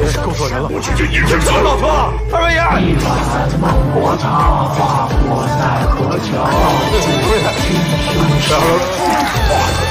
勾错人了。 我去这一只车， 老头，二位爷。 一碗孟婆汤，花果奈何桥。